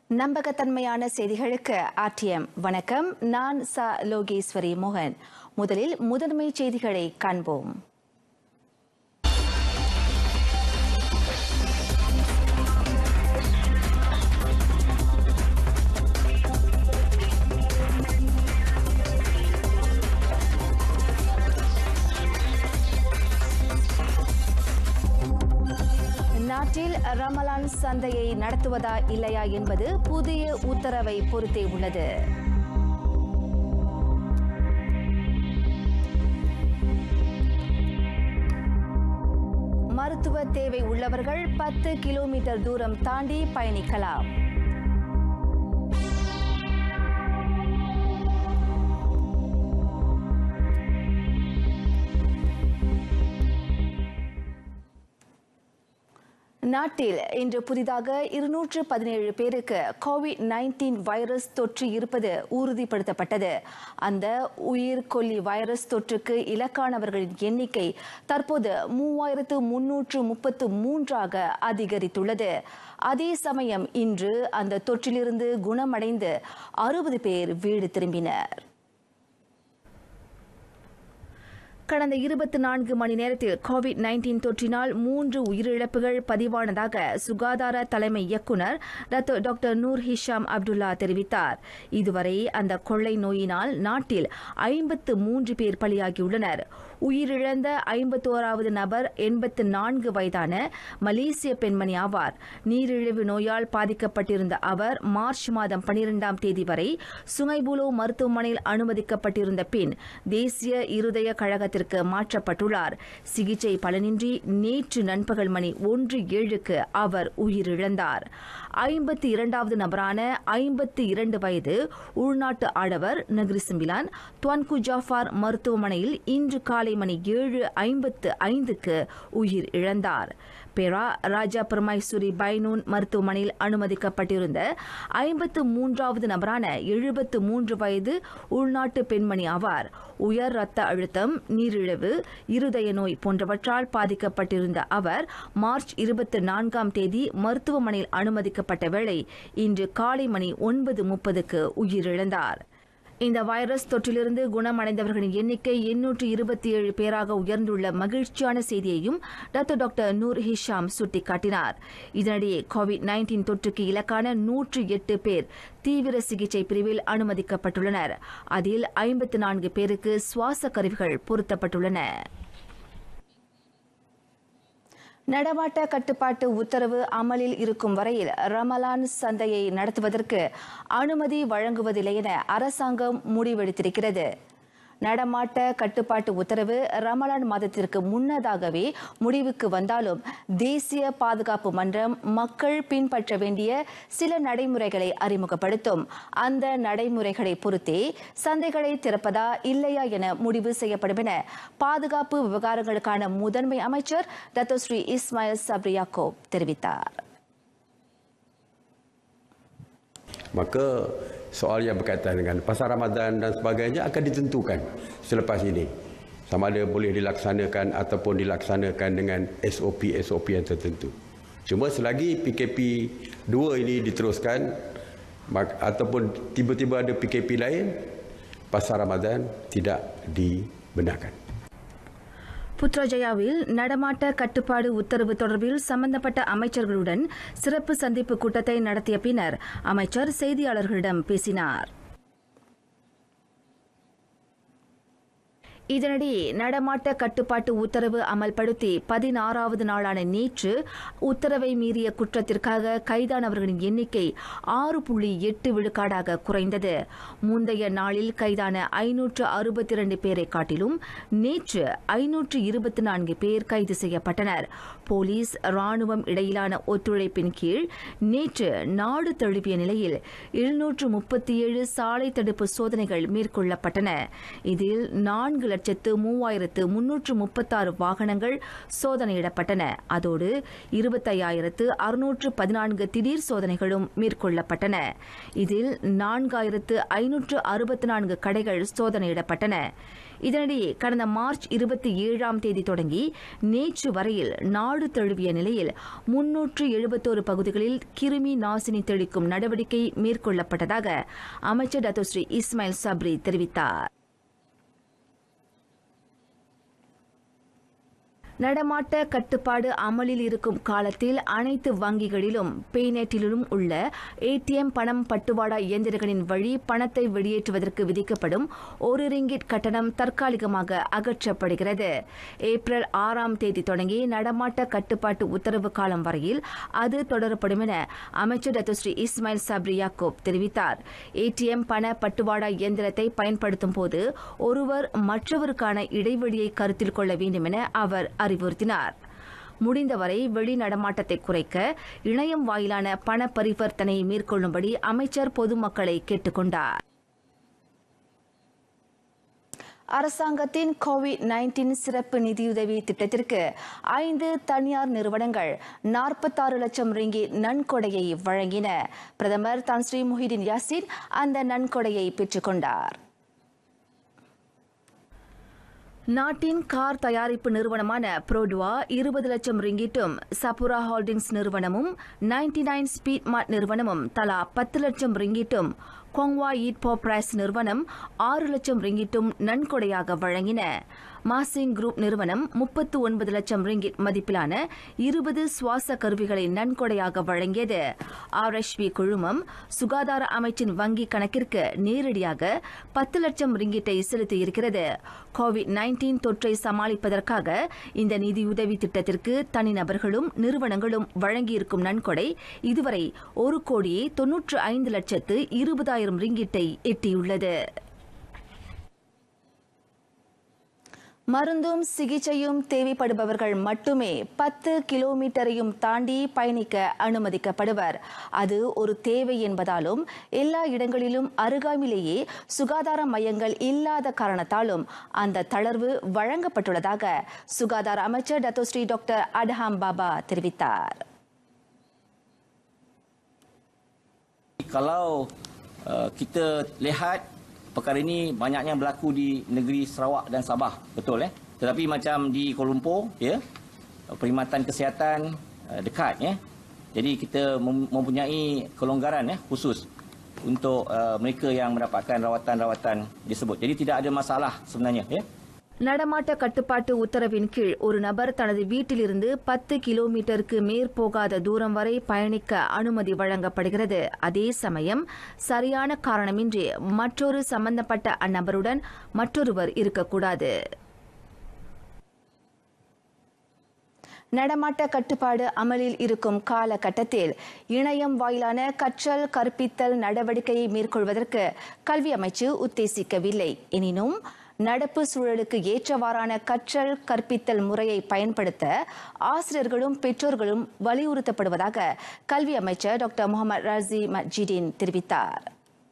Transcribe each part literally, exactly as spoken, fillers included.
நம்பகத்தன்மையான செய்திகளுக்கு ஆர்டிஎம் வணக்கம். நான் ச லோகேஸ்வரி மோகன். முதலில் முதன்மை செய்திகளை காண்போம். நாட்டில் ரமலான் சந்தையை நடத்துவதா இல்லையா என்பது புதிய உத்தரவை பொறுத்தே உள்ளது. மருத்துவ தேவை உள்ளவர்கள் பத்து கிலோமீட்டர் தூரம் தாண்டி பயணிக்கலாம். நாட்டில் இன்று புதிதாக இருநூற்று பதினேழு பேருக்கு கோவிட் நைன்டீன் வைரஸ் தொற்று இருப்பது உறுதிப்படுத்தப்பட்டது. அந்த உயிர்கொல்லி வைரஸ் தொற்றுக்கு இலக்கானவர்களின் எண்ணிக்கை தற்போது மூவாயிரத்து முன்னூற்று முப்பத்து மூன்றாக அதிகரித்துள்ளது. அதே சமயம் இன்று அந்த தொற்றிலிருந்து குணமடைந்து அறுபது பேர் வீடு திரும்பினர். கடந்த இருபத்தி நான்கு மணி நேரத்தில் கோவிட் நைன்டீன் தொற்றினால் மூன்று உயிரிழப்புகள் பதிவானதாக சுகாதார தலைமை இயக்குநர் டாக்டர் நூர் ஹிஷாம் அப்துல்லா தெரிவித்தார். இதுவரை அந்த கொள்ளை நோயினால் நாட்டில் ஐம்பத்து மூன்று பேர் பலியாகியுள்ளனர். உயிரிழந்த ஐம்பத்தோராவது நபர் எண்பத்து நான்கு வயதான மலேசிய பெண்மணி ஆவார். நீரிழிவு நோயால் பாதிக்கப்பட்டிருந்த அவர் மார்ச் மாதம் பனிரெண்டாம் தேதி வரை சுங்கைபுலோ மருத்துவமனையில் அனுமதிக்கப்பட்டிருந்த பின் தேசிய இருதய கழகத்தில் மாற்றப்பட்டுள்ளார். சிகிச்சை பலனின்றி நேற்று நண்பகல் மணி ஒன்று ஏழுக்கு அவர் உயிரிழந்தார். ஐம்பத்தி இரண்டாவது நபரான ஐம்பத்தி இரண்டு வயது உள்நாட்டு ஆடவர் நக்ரிசிம்பிலான் துவான்கு ஜாஃபார் மருத்துவமனையில் இன்று காலை மணி ஏழு ஐம்பத்து ஐந்துக்கு உயிர் இழந்தார். பேரா ராஜா பிரமைசூரி பைனூன் மருத்துவமனையில் அனுமதிக்கப்பட்டிருந்த ஐம்பத்து மூன்றாவது நபரான எழுபத்து மூன்று வயது உள்நாட்டு பெண்மணி ஆவார். உயர் ரத்த அழுத்தம், நீரிழிவு, இருதய நோய் போன்றவற்றால் பாதிக்கப்பட்டிருந்த அவர் மார்ச் இருபத்தி நான்காம் தேதி மருத்துவமனையில் அனுமதிக்கப்பட்ட வேளை இன்று காலை மணி ஒன்பது முப்பதுக்கு உயிரிழந்தார். இந்த வைரஸ் தொற்றிலிருந்து குணமடைந்தவர்களின் எண்ணிக்கை எண்ணூற்று இருபத்தி ஏழு பேராக உயர்ந்துள்ள மகிழ்ச்சியான செய்தியையும் டாக்டர் டாக்டர் நூர் ஹிஷாம் சுட்டிக்காட்டினார். இதனிடையே கோவிட் நைன்டீன் தொற்றுக்கு இலக்கான நூற்று எட்டு பேர் தீவிர சிகிச்சை பிரிவில் அனுமதிக்கப்பட்டுள்ளனர். அதில் ஐம்பத்து நான்கு பேருக்கு சுவாச கருவிகள் பொருத்தப்பட்டுள்ளன. நடமாட்ட கட்டுப்பாட்டு உத்தரவு அமலில் இருக்கும் வரையில் ரமலான் சந்தையை நடத்துவதற்கு அனுமதி வழங்குவதில்லை என அரசாங்கம் முடிவெடுத்திருக்கிறது. நடமாட்ட கட்டுப்பாட்டு உத்தரவு ரமலான் மாதத்திற்கு முன்னதாகவே முடிவுக்கு வந்தாலும் தேசிய பாதுகாப்பு மன்றம் மக்கள் பின்பற்ற வேண்டிய சில நடைமுறைகளை அறிமுகப்படுத்தும். அந்த நடைமுறைகளை பொறுத்தே சந்தைகளை திறப்பதா இல்லையா என முடிவு செய்யப்படும் என பாதுகாப்பு விவகாரங்களுக்கான முதன்மை அமைச்சர் Dato Sri Ismail Sabri Yaakob தெரிவித்தார். Maka soal yang berkaitan dengan pasar Ramadan dan sebagainya akan ditentukan selepas ini. Sama ada boleh dilaksanakan ataupun dilaksanakan dengan S O P S O P yang tertentu. Cuma selagi P K P dua ini diteruskan ataupun tiba-tiba ada P K P lain, pasar Ramadan tidak dibenarkan. புத்ராஜயாவில் நடமாட்ட கட்டுப்பாடு உத்தரவு தொடர்பில் சம்பந்தப்பட்ட அமைச்சர்களுடன் சிறப்பு சந்திப்பு கூட்டத்தை நடத்திய பின்னர் அமைச்சர் செய்தியாளர்களிடம் பேசினார். இதனிடையே நடமாட்ட கட்டுப்பாட்டு உத்தரவு அமல்படுத்தி பதினாறாவது நாளான நேற்று உத்தரவை மீறிய குற்றத்திற்காக கைதானவர்களின் எண்ணிக்கை ஆறு புள்ளி எட்டு விழுக்காடாக குறைந்தது. முந்தைய நாளில் கைதான ஐநூற்று அறுபத்தி இரண்டு பேரை காட்டிலும் நேற்று ஐநூற்று இருபத்தி நான்கு பேர் கைது செய்யப்பட்டனர். போலீஸ் ராணுவம் இடையிலான ஒத்துழைப்பின் கீழ் நேற்று நாடு தழுவிய நிலையில் எழுநூற்று முப்பத்தி ஏழு சாலை தடுப்பு சோதனைகள் மேற்கொள்ளப்பட்டன. இதில் நான்கு லட்சத்து மூவாயிரத்து முன்னூற்று முப்பத்தாறு வாகனங்கள் சோதனையிடப்பட்டன. அதோடு இருபத்தையாயிரத்து அறுநூற்று பதினான்கு திடீர் சோதனைகளும் மேற்கொள்ளப்பட்டன. இதில் நான்காயிரத்து ஐநூற்று அறுபத்தி நான்கு கடைகள் சோதனையிடப்பட்டன. இதனிடையே கடந்த மார்ச் இருபத்தி ஏழாம் தேதி தொடங்கி நேற்று வரையில் நாடு நாடு தழுவிய நிலையில் முன்னூற்று எழுபத்தோரு பகுதிகளில் கிருமி நாசினி தெளிக்கும் நடவடிக்கை மேற்கொள்ளப்பட்டதாக அமைச்சர் டத்தோஸ்ரீ இஸ்மாயில் சப்ரி தெரிவித்தார். நடமாட்ட கட்டுப்பாடு அமலில் இருக்கும் காலத்தில் அனைத்து வங்கிகளிலும் பேநெட்டிலும் உள்ள ஏடிஎம் பணம் பட்டுவாடா இயந்திரங்களின் வழி பணத்தை வெளியேற்றுவதற்கு விதிக்கப்படும் ஒரு ரிங்கிட் கட்டணம் தற்காலிகமாக அகற்றப்படுகிறது. ஏப்ரல் ஆறாம் தேதி தொடங்கி நடமாட்ட கட்டுப்பாட்டு உத்தரவு காலம் வரையில் அது தொடரப்படும் என அமைச்சர் டத்தோஸ்ரீ இஸ்மாயில் சப்ரி யாக்கூப் தெரிவித்தார். ஏடிஎம் பண பட்டுவாடா இயந்திரத்தை பயன்படுத்தும் போது ஒருவர் மற்றவருக்கான இடைவெளியை கருத்தில் கொள்ள வேண்டும் என அவர் அறிவுறுத்தினார். முடிந்தவரை வெளி நடமாட்டத்தை குறைக்க இணையம் வாயிலான பண பரிவர்த்தனையை மேற்கொள்ளும்படி அமைச்சர் பொதுமக்களை கேட்டுக் கொண்டார். அரசாங்கத்தின் கோவிட் நைன்டீன் சிறப்பு நிதியுதவி திட்டத்திற்கு ஐந்து தனியார் நிறுவனங்கள் நாற்பத்தாறு லட்சம் ரிங்கிட் நன்கொடையை வழங்கின. பிரதமர் தான் ஸ்ரீ முஹிதீன் யாசின் அந்த நன்கொடையை பெற்றுக் கொண்டார். நாட்டின் கார் தயாரிப்பு நிறுவனமான புரோடுவா இருபது லட்சம் ரிங்கிட்டும், சப்புரா ஹோல்டிங்ஸ் நிறுவனமும் நைன்டி நைன் ஸ்பீட் மார்ட் நிறுவனமும் தலா பத்து லட்சம் ரிங்கிட்டும், கொங்வா ஈட் போப்ரைஸ் நிறுவனம் ஆறு லட்சம் ரிங்கிட்டும் நன்கொடையாக வழங்கின. மாசிங் குரூப் நிறுவனம் முப்பத்து ஒன்பது லட்சம் ரிங்கிட் மதிப்பிலான இருபது சுவாச கருவிகளை நன்கொடையாக வழங்கியது. ஆர்எஸ்பி குழுமம் சுகாதார அமைச்சின் வங்கி கணக்கிற்கு நேரடியாக பத்து லட்சம் ரிங்கிட்டை செலுத்தியிருக்கிறது. கோவிட் நைன்டீன் தொற்றை சமாளிப்பதற்காக இந்த நிதியுதவி திட்டத்திற்கு தனிநபர்களும் நிறுவனங்களும் வழங்கியிருக்கும் நன்கொடை இதுவரை ஒரு கோடியே தொன்னூற்று ஐந்து லட்சத்து இருபதாயிரம் ரிங்கிட்டை எட்டியுள்ளது. மருந்தும் சிகிச்சையும் தேவைப்படுபவர்கள் மட்டுமே பத்து கிலோமீட்டரையும் தாண்டி பயணிக்க அனுமதிக்கப்படுவர். அது ஒரு தேவை என்பதாலும் எல்லா இடங்களிலும் அருகாமையிலேயே சுகாதார மையங்கள் இல்லாத காரணத்தாலும் அந்த தளர்வு வழங்கப்பட்டுள்ளதாக சுகாதார அமைச்சர் டத்தோஸ்ரீ டாக்டர் அட்ஹாம் பாபா தெரிவித்தார். Kalau uh, kita lihat perkara ini banyaknya berlaku di negeri Sarawak dan Sabah, betul eh? Tetapi macam di Kuala Lumpur, ya, perkhidmatan kesihatan uh, dekat, ya. Jadi kita mempunyai kelonggaran, ya, khusus untuk uh, mereka yang mendapatkan rawatan-rawatan disebut. Jadi tidak ada masalah sebenarnya, ya. நடமாட்ட கட்டுப்பாட்டு உத்தரவின் கீழ் ஒரு நபர் தனது வீட்டிலிருந்து பத்து கிலோமீட்டருக்கு மேற்போகாத தூரம் வரை பயணிக்க அனுமதி வழங்கப்படுகிறது. அதே சமயம் சரியான காரணமின்றி மற்றொரு சம்பந்தப்பட்ட அந்நபருடன் மற்றொருவர் இருக்கக்கூடாது. நடமாட்ட கட்டுப்பாடு அமலில் இருக்கும் காலகட்டத்தில் இணையம் வாயிலான கற்றல் கற்பித்தல் நடவடிக்கையை மேற்கொள்வதற்கு கல்வி அமைச்சு உத்தேசிக்கவில்லை. எனினும் நடப்பு சூழலுக்கு ஏற்றவாறான கற்றல் கற்பித்தல் முறையை பயன்படுத்த ஆசிரியர்களும் பெற்றோர்களும் வலியுறுத்தப்படுவதாக கல்வி அமைச்சர் டாக்டர் முகமது ராசி மஜிதீன் தெரிவித்தார்.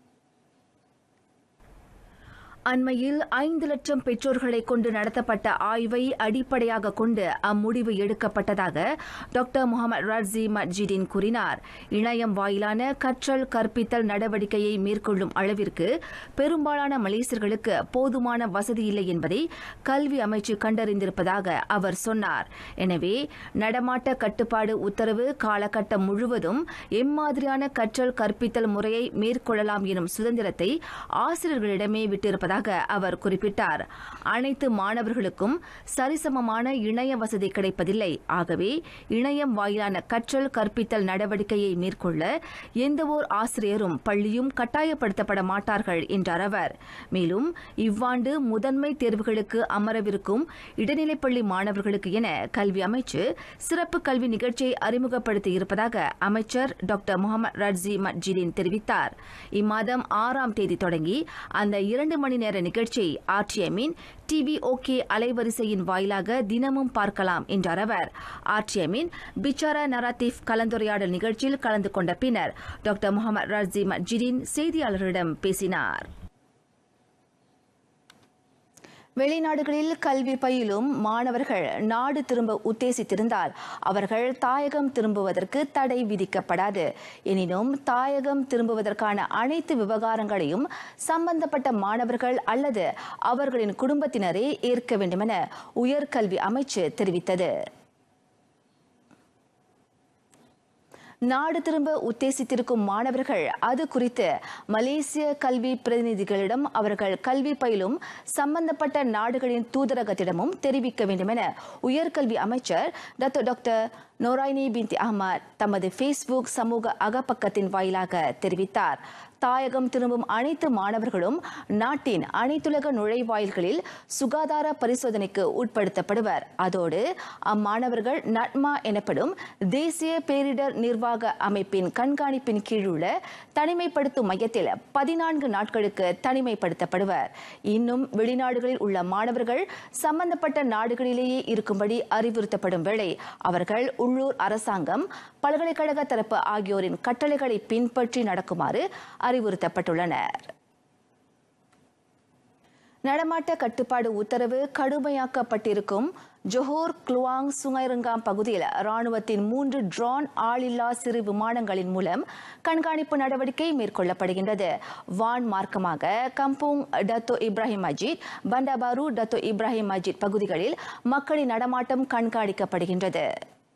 அண்மையில் ஐந்து லட்சம் பெற்றோர்களை கொண்டு நடத்தப்பட்ட ஆய்வை அடிப்படையாக கொண்டு அம்முடிவு எடுக்கப்பட்டதாக டாக்டர் முகமது ராசி மஜிதீன் கூறினார். இணையம் வாயிலான கற்றல் கற்பித்தல் நடவடிக்கையை மேற்கொள்ளும் அளவிற்கு பெரும்பாலான மலேசியர்களுக்கு போதுமான வசதி இல்லை என்பதை கல்வி அமைச்சு கண்டறிந்திருப்பதாக அவர் சொன்னார். எனவே நடமாட்ட கட்டுப்பாடு உத்தரவு காலகட்டம் முழுவதும் எம்மாதிரியான கற்றல் கற்பித்தல் முறையை மேற்கொள்ளலாம் எனும் சுதந்திரத்தை ஆசிரியர்களிடமே விட்டிருப்பதாக அவர் குறிப்பிட்டார். அனைத்து மாணவர்களுக்கும் சரிசமமான இணைய வசதி கிடைப்பதில்லை. ஆகவே இணையம் வாயிலான கற்றல் கற்பித்தல் நடவடிக்கையை மேற்கொள்ள எந்தவோர் ஆசிரியரும் பள்ளியும் கட்டாயப்படுத்தப்பட மாட்டார்கள் என்றார் அவர். மேலும் இவ்வாண்டு முதன்மை தேர்வுகளுக்கு அமரவிருக்கும் இடைநிலைப்பள்ளி மாணவர்களுக்கு என கல்வி அமைச்சு சிறப்பு கல்வி நிகழ்ச்சியை அறிமுகப்படுத்தி இருப்பதாக அமைச்சர் டாக்டர் முகமது ராசி மஜிதீன் தெரிவித்தார். இம்மாதம் ஆறாம் தேதி தொடங்கி அந்த இரண்டு மணி நேர நிகழ்ச்சியை ஆர்டிஎம்மின் டிவிஓகே அலைவரிசையின் வாயிலாக தினமும் பார்க்கலாம் என்றார் அவர். ஆர்டிஎம்மின் பிச்சாரா நராட்டிவ் கலந்துரையாடல் நிகழ்ச்சியில் கலந்து கொண்ட பின்னர் டாக்டர் முகமது ராசி மஜிதீன் செய்தியாளர்களிடம் பேசினார். வெளிநாடுகளில் கல்வி பயிலும் மாணவர்கள் நாடு திரும்ப உத்தேசித்திருந்தால் அவர்கள் தாயகம் திரும்புவதற்கு தடை விதிக்கப்படாது. எனினும் தாயகம் திரும்புவதற்கான அனைத்து விவகாரங்களையும் சம்பந்தப்பட்ட மாணவர்கள் அல்லது அவர்களின் குடும்பத்தினரே ஏற்க வேண்டுமென உயர்கல்வி அமைச்சு தெரிவித்தது. நாடு திரும்ப உத்தேசித்திருக்கும் மாணவர்கள் அது குறித்து மலேசிய கல்வி பிரதிநிதிகளிடம் அவர்கள் கல்வி பயிலும் சம்பந்தப்பட்ட நாடுகளின் தூதரகத்திடமும் தெரிவிக்க வேண்டும் என உயர்கல்வி அமைச்சர் டாக்டர் நோராயினி பின்தி அஹ்மத் தமது ஃபேஸ்புக் சமூக அகப்பக்கத்தின் வாயிலாக தெரிவித்தார். தாயகம் திரும்பும் அனைத்து மாணவர்களும் நாட்டின் அனைத்துலக நுழைவாயில்களில் சுகாதார பரிசோதனைக்கு உட்படுத்தப்படுவர். அதோடு அம்மாணவர்கள் நட்மா எனப்படும் தேசிய பேரிடர் நிர்வாக அமைப்பின் கண்காணிப்பின் கீழுள்ள தனிமைப்படுத்தும் மையத்தில் பதினான்கு நாட்களுக்கு தனிமைப்படுத்தப்படுவர். இன்னும் வெளிநாடுகளில் உள்ள மாணவர்கள் சம்பந்தப்பட்ட நாடுகளிலேயே இருக்கும்படி அறிவுறுத்தப்படும் வேளை அவர்கள் உள்ளூர் அரசாங்கம், பல்கலைக்கழக தரப்பு ஆகியோரின் கட்டளைகளை பின்பற்றி நடக்குமாறு அறிவுறுத்தப்பட்டுள்ளனர். நடமாட்ட கட்டுப்பாடு உத்தரவு கடுமையாக்கப்பட்டிருக்கும் ஜொஹோர் க்ளுவாங் சுங்கைரங்காம் பகுதியில் ராணுவத்தின் மூன்று ட்ரோன் ஆளில்லா சிறு விமானங்களின் மூலம் கண்காணிப்பு நடவடிக்கை மேற்கொள்ளப்படுகின்றது. வான் மார்க்கமாக Kampung Dato Ibrahim Majid, Bandar Baru Dato Ibrahim Majid பகுதிகளில் மக்களின் நடமாட்டம் கண்காணிக்கப்படுகின்றது.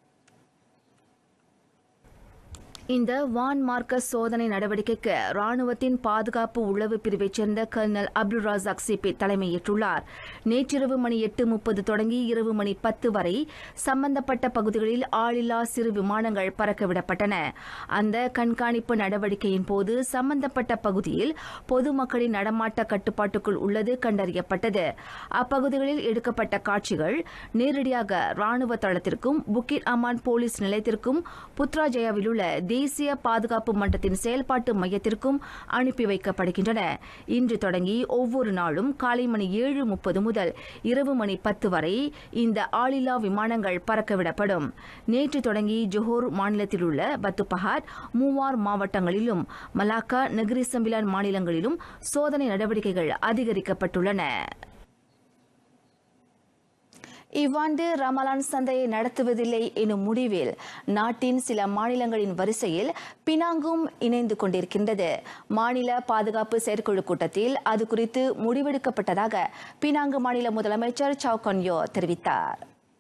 இந்த வான் மார்க்க சோதனை நடவடிக்கைக்கு ராணுவத்தின் பாதுகாப்பு உளவு பிரிவைச் சேர்ந்த கர்னல் அப்துல் ராசாக் சிபி தலைமையேற்றுள்ளார். நேற்றிரவு மணி எட்டு முப்பது தொடங்கி இரவு மணி பத்து வரை சம்பந்தப்பட்ட பகுதிகளில் ஆளில்லா சிறு விமானங்கள் பறக்கவிடப்பட்டன. அந்த கண்காணிப்பு நடவடிக்கையின் போது சம்பந்தப்பட்ட பகுதியில் பொதுமக்களின் நடமாட்ட கட்டுப்பாட்டுக்குள் உள்ளது கண்டறியப்பட்டது. அப்பகுதிகளில் எடுக்கப்பட்ட காட்சிகள் நேரடியாக ராணுவ தளத்திற்கும் புக்கிட் அமான் போலீஸ் நிலையத்திற்கும் புத்ராஜயாவில் உள்ள தேசிய பாதுகாப்பு மன்றத்தின் செயல்பாட்டு மையத்திற்கும் அனுப்பி வைக்கப்படுகின்றன. இன்று தொடங்கி ஒவ்வொரு நாளும் காலை மணி ஏழு முப்பது முதல் இரவு மணி பத்து வரை இந்த ஆளில்லா விமானங்கள் பறக்கவிடப்படும். நேற்று தொடங்கி ஜொஹோர் மாநிலத்தில் உள்ள பத்துபஹாட், மூவார் மாவட்டங்களிலும் மலாக்கா, நெகிரி சம்பிலான் மாநிலங்களிலும் சோதனை நடவடிக்கைகள் அதிகரிக்கப்பட்டுள்ளன. இவ்வாண்டு ரமலான் சந்தையை நடத்துவதில்லை எனும் முடிவில் நாட்டின் சில மாநிலங்களின் வரிசையில் பினாங்கும் இணைந்து கொண்டிருக்கின்றது. மாநில பாதுகாப்பு செயற்குழு கூட்டத்தில் அது குறித்து முடிவெடுக்கப்பட்டதாக பினாங்கு மாநில முதலமைச்சர் சவ் கொன்யோ தெரிவித்தார்.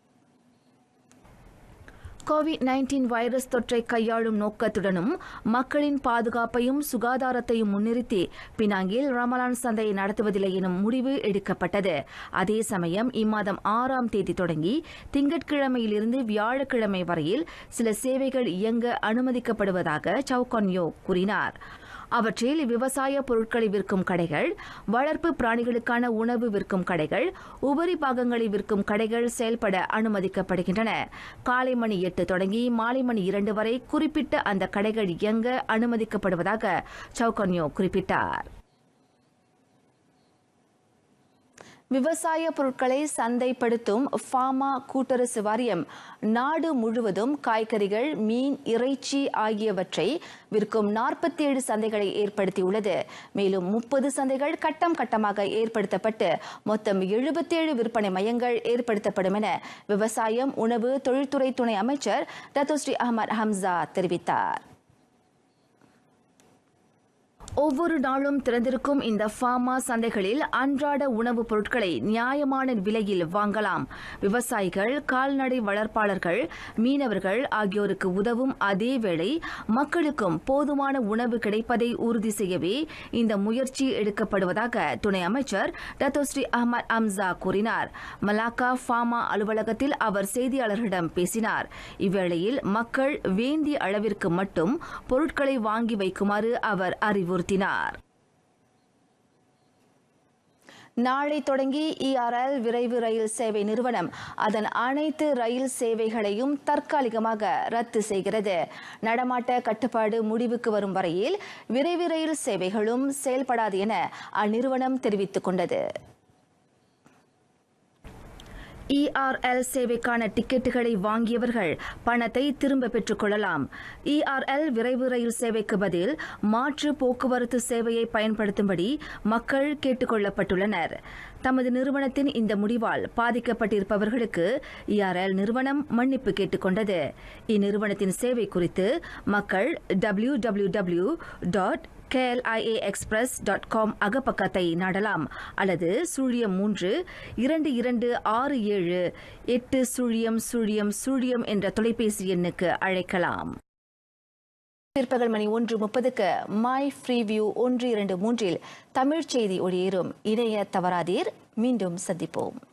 கோவிட் நைன்டீன் வைரஸ் தொற்றை கையாளும் நோக்கத்துடனும் மக்களின் பாதுகாப்பையும் சுகாதாரத்தையும் முன்னிறுத்தி பினாங்கில் ரமலான் சந்தையை நடத்துவதில்லை எனும் முடிவு எடுக்கப்பட்டது. அதே சமயம் இம்மாதம் ஆறாம் தேதி தொடங்கி திங்கட்கிழமையிலிருந்து வியாழக்கிழமை வரையில் சில சேவைகள் இயங்க அனுமதிக்கப்படுவதாக சவ் கொன்யோ கூறினார். அவற்றில் விவசாய பொருட்களை விற்கும் கடைகள், வளர்ப்பு பிராணிகளுக்கான உணவு விற்கும் கடைகள், உபரி பாகங்களை விற்கும் கடைகள் செயல்பட அனுமதிக்கப்படுகின்றன. காலை மணி எட்டு தொடங்கி மாலை மணி இரண்டு வரை குறிப்பிட்ட அந்த கடைகள் இயங்க அனுமதிக்கப்படுவதாக சவ் கொன்யோ குறிப்பிட்டார். விவசாய பொருட்களை சந்தைப்படுத்தும் ஃபார்மா கூட்டரசு வாரியம் நாடு முழுவதும் காய்கறிகள், மீன், இறைச்சி ஆகியவற்றை விற்கும் நாற்பத்தி ஏழு சந்தைகளை ஏற்படுத்தியுள்ளது. மேலும் முப்பது சந்தைகள் கட்டம் கட்டமாக ஏற்படுத்தப்பட்டு மொத்தம் எழுபத்தி ஏழு விற்பனை மையங்கள் ஏற்படுத்தப்படும் என விவசாயம், உணவு, தொழில்துறை துணை அமைச்சர் டத்தோஸ்ரீ அஹ்மத் ஹம்சா தெரிவித்தார். ஒவ்வொரு நாளும் திறந்திருக்கும் இந்த ஃபார்மா சந்தைகளில் அன்றாட உணவுப் பொருட்களை நியாயமான விலையில் வாங்கலாம். விவசாயிகள், கால்நடை வளர்ப்பாளர்கள், மீனவர்கள் ஆகியோருக்கு உதவும் அதேவேளை மக்களுக்கும் போதுமான உணவு கிடைப்பதை உறுதி செய்யவே இந்த முயற்சி எடுக்கப்படுவதாக துணை அமைச்சர் டத்தோஸ்ரீ அஹ்மத் ஹம்சா கூறினார். மலாக்கா ஃபார்மா அலுவலகத்தில் அவர் செய்தியாளர்களிடம் பேசினார். இவ்வேளையில் மக்கள் வேண்டிய அளவிற்கு மட்டும் பொருட்களை வாங்கி வைக்குமாறு அவர் அறிவுறுத்தினார். நாளை தொடங்கி இஆர்எல் விரைவு ரயில் சேவை நிறுவனம் அதன் அனைத்து ரயில் சேவைகளையும் தற்காலிகமாக ரத்து செய்கிறது. நடமாட்ட கட்டுப்பாடு முடிவுக்கு வரும் வரையில் விரைவு ரயில் சேவைகளும் செயல்படாது என அந்நிறுவனம் தெரிவித்துக் கொண்டது. இஆர்எல் சேவைக்கான டிக்கெட்டுகளை வாங்கியவர்கள் பணத்தை திரும்ப பெற்றுக் கொள்ளலாம். இஆர்எல் விரைவு ரயில் சேவைக்கு பதில் மாற்று போக்குவரத்து சேவையை பயன்படுத்தும்படி மக்கள் கேட்டுக் கொள்ளப்பட்டுள்ளனர். தமது நிறுவனத்தின் இந்த முடிவால் பாதிக்கப்பட்டிருப்பவர்களுக்கு இஆர்எல் நிறுவனம் மன்னிப்பு கேட்டுக் கொண்டது. இந்நிறுவனத்தின் சேவை குறித்து மக்கள் W W W dot KLIA express dot com அகப்பக்கத்தை நாடலாம் அல்லது சுழியம் மூன்று இரண்டு இரண்டு ஆறு ஏழு எட்டு சுழியம் சுழியம் சுழியம் என்ற தொலைபேசி எண்ணுக்கு அழைக்கலாம். பிற்பகல் மணி ஒன்று முப்பதுக்கு மை ஃப்ரீவியூ ஒன்று இரண்டு மூன்றில் தமிழ் செய்தி ஒளியேறும். இணைய தவறாதீர். மீண்டும் சந்திப்போம்.